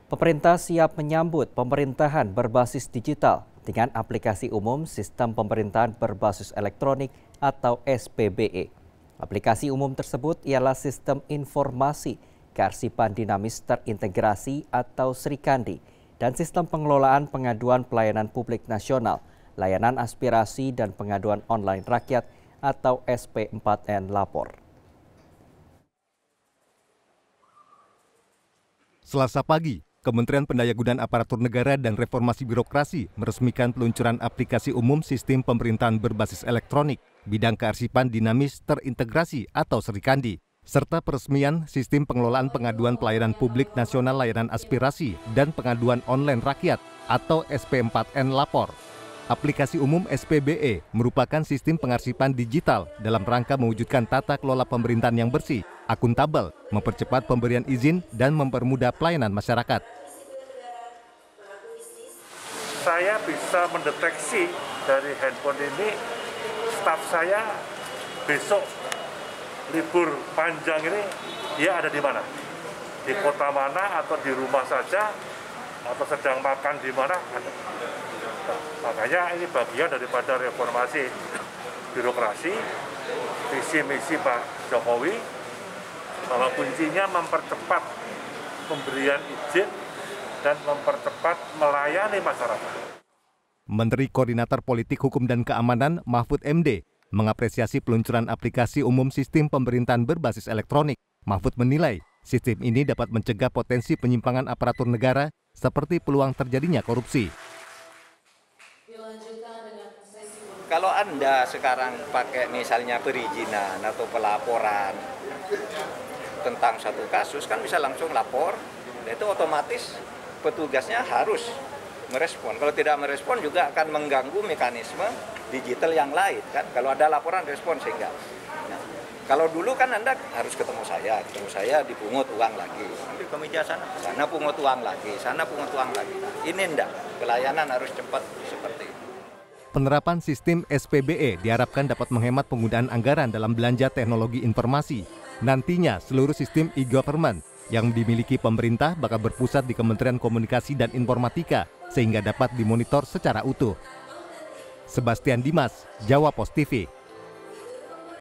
Pemerintah siap menyambut pemerintahan berbasis digital dengan aplikasi umum Sistem Pemerintahan Berbasis Elektronik atau SPBE. Aplikasi umum tersebut ialah Sistem Informasi Kearsipan Dinamis Terintegrasi atau Srikandi dan Sistem Pengelolaan Pengaduan Pelayanan Publik Nasional, Layanan Aspirasi dan Pengaduan Online Rakyat atau SP4N Lapor. Selasa pagi, Kementerian Pendayagunaan Aparatur Negara dan Reformasi Birokrasi meresmikan peluncuran aplikasi umum Sistem Pemerintahan Berbasis Elektronik bidang kearsipan dinamis terintegrasi atau Srikandi, serta peresmian Sistem Pengelolaan Pengaduan Pelayanan Publik Nasional Layanan Aspirasi dan Pengaduan Online Rakyat atau SP4N Lapor. Aplikasi umum SPBE merupakan sistem pengarsipan digital dalam rangka mewujudkan tata kelola pemerintahan yang bersih, akuntabel, mempercepat pemberian izin, dan mempermudah pelayanan masyarakat. Saya bisa mendeteksi dari handphone ini, staf saya besok libur panjang ini, dia ada di mana? Di kota mana atau di rumah saja, atau sedang makan di mana? Ada. Nah, makanya ini bagian daripada reformasi birokrasi, visi misi Pak Jokowi, bahwa kuncinya mempercepat pemberian izin dan mempercepat melayani masyarakat. Menteri Koordinator Politik Hukum dan Keamanan Mahfud MD mengapresiasi peluncuran aplikasi umum Sistem Pemerintahan Berbasis Elektronik. Mahfud menilai sistem ini dapat mencegah potensi penyimpangan aparatur negara seperti peluang terjadinya korupsi. Kalau Anda sekarang pakai misalnya perizinan atau pelaporan tentang satu kasus, kan bisa langsung lapor, dan itu otomatis petugasnya harus merespon. Kalau tidak merespon juga akan mengganggu mekanisme digital yang lain, kan? Kalau ada laporan respon sehingga. Nah, kalau dulu kan Anda harus ketemu saya dipungut uang lagi, nanti ke meja sana pungut uang lagi, sana pungut uang lagi. Ini enggak, pelayanan harus cepat seperti itu. Penerapan sistem SPBE diharapkan dapat menghemat penggunaan anggaran dalam belanja teknologi informasi. Nantinya seluruh sistem e-government yang dimiliki pemerintah bakal berpusat di Kementerian Komunikasi dan Informatika sehingga dapat dimonitor secara utuh. Sebastian Dimas, Jawa Post TV.